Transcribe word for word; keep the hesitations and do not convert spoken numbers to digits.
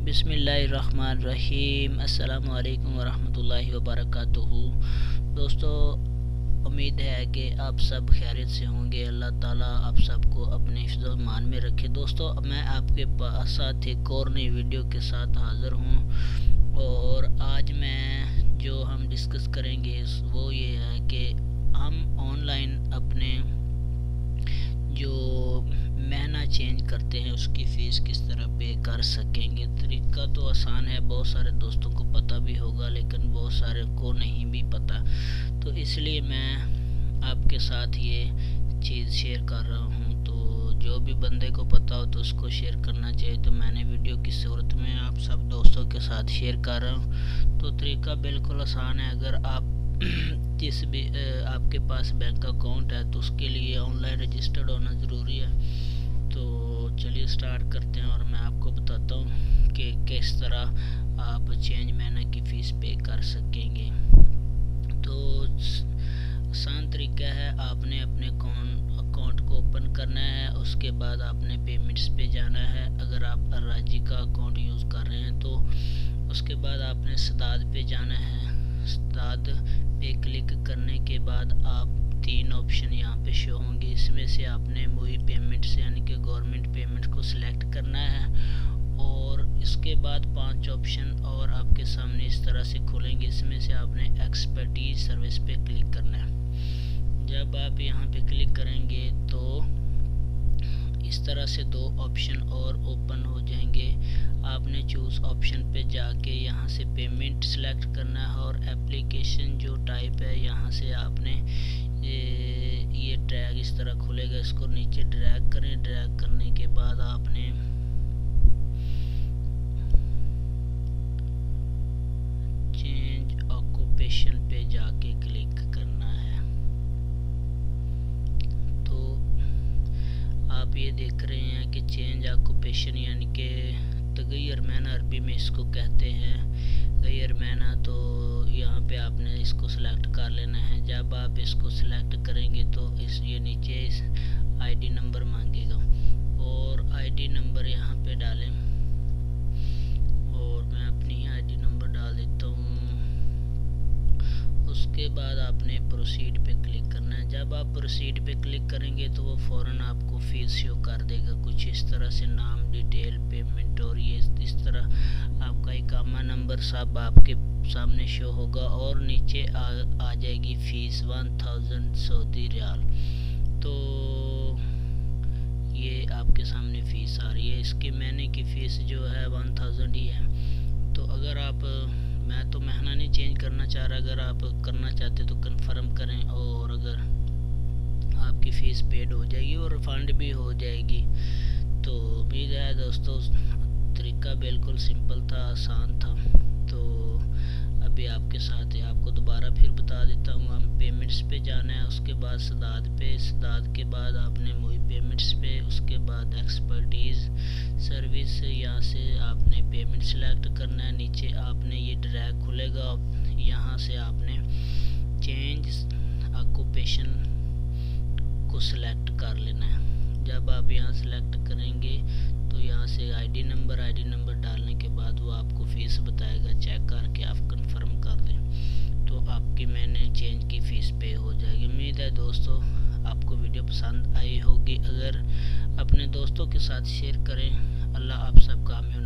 बिस्मिल्लाहिर्रहमानिर्रहीम। अस्सलाम वालेकुम वरहमतुल्लाहि वबरकातुहू। दोस्तों, उम्मीद है कि आप सब खैरियत से होंगे। अल्लाह ताला आप सबको अपने हिफ्ज़ मान में रखे। दोस्तों, मैं आपके पास साथ एक और नई वीडियो के साथ हाज़िर हूँ और आज मैं जो हम डिस्कस करेंगे वो ये है कि हम ऑनलाइन अपने जो महीना चेंज करते हैं उसकी फ़ीस किस तरह पे कर सकेंगे। तरीका तो आसान है, बहुत सारे दोस्तों को पता भी होगा लेकिन बहुत सारे को नहीं भी पता, तो इसलिए मैं आपके साथ ये चीज़ शेयर कर रहा हूँ। तो जो भी बंदे को पता हो तो उसको शेयर करना चाहिए, तो मैंने वीडियो की सूरत में आप सब दोस्तों के साथ शेयर कर रहा हूँ। तो तरीका बिल्कुल आसान है। अगर आप जिस भी आपके पास बैंक अकाउंट है तो उसके लिए ऑनलाइन रजिस्टर्ड होना ज़रूरी है। तो चलिए स्टार्ट करते हैं और मैं आपको बताता हूँ कि किस तरह आप चेंज महीने की फ़ीस पे कर सकेंगे। तो आसान तरीका है, आपने अपने अकाउंट को ओपन करना है, उसके बाद आपने पेमेंट्स पे जाना है। अगर आप अराजी का अकाउंट यूज़ कर रहे हैं तो उसके बाद आपने सदाद पे जाना है। सदाद पे क्लिक करने के बाद आप तीन ऑप्शन यहाँ पे शो होंगे, इसमें से आपने वही पेमेंट से यानी कि गवर्नमेंट पेमेंट को सिलेक्ट करना है और इसके बाद पांच ऑप्शन और आपके सामने इस तरह से खुलेंगे। इसमें से आपने एक्सपर्टीज सर्विस पे क्लिक करना है। जब आप यहाँ पे क्लिक करेंगे तो इस तरह से दो ऑप्शन और ओपन हो जाएंगे। आपने चूज़ ऑप्शन पे जाके यहाँ से पेमेंट सिलेक्ट करना है और एप्लीकेशन जो टाइप है यहाँ से आपने ये, ये ड्रैग इस तरह खुलेगा, इसको नीचे ड्रैग करें। ड्रैग करने के बाद आपने चेंज ऑक्यूपेशन पे जाके क्लिक करना है। तो आप ये देख रहे हैं कि चेंज ऑक्यूपेशन यानी कि तगैर महीना अरबी में इसको कहते हैं। तगैर महीना तो यहाँ पे आपने इसको सिलेक्ट कर लेना है। जब आप इसको सिलेक्ट करेंगे तो इस ये नीचे इस आईडी नंबर मांगेगा और आईडी नंबर यहाँ पे डालें और मैं अपनी आईडी नंबर डाल देता हूँ। उसके बाद आपने प्रोसीड पे क्लिक करना है। जब आप प्रोसीड पे क्लिक करेंगे तो वो फ़ौरन आपको फीस शो कर देगा कुछ इस तरह से, नाम, डिटेल, पेमेंट और ये इस तरह आपका इकामा नंबर सब आपके सामने शो होगा और नीचे आ, आ जाएगी fees one thousand Saudi riyal. तो ये आपके सामने फ़ीस आ रही है। इसके महीने की फ़ीस जो है वन थाउजेंड ही है। तो अगर आप, मैं तो महीना नहीं चेंज करना चाह रहा, अगर आप करना चाहते तो कंफर्म करें और अगर आपकी फ़ीस पेड हो जाएगी और रिफ़ंड भी हो जाएगी। तो उम्मीद है दोस्तों तरीका बिल्कुल सिंपल था, आसान था। तो अभी आपके साथ आपको दोबारा फिर बता देता हूँ। हम पेमेंट्स पे जाना है, उसके बाद सदाद पे, सदाद के बाद आपने मोई पेमेंट्स पे, उसके बाद एक्सपर्टीज़ सर्विस, यहाँ से आपने पेमेंट सेलेक्ट करना है। नीचे आपने ये ड्रैग खुलेगा, यहाँ से आपने चेंज ऑक्यूपेशन को सिलेक्ट कर लेना है। जब आप यहाँ सेलेक्ट करेंगे तो यहाँ से आईडी नंबर आईडी नंबर डालने के बाद वो आपको फ़ीस बताएगा। चेक करके आप कंफर्म कर दें तो आपकी मैंने चेंज की फ़ीस पे हो जाएगी। उम्मीद है दोस्तों आपको वीडियो पसंद आई होगी। अगर अपने दोस्तों के साथ शेयर करें। अल्लाह आप सबका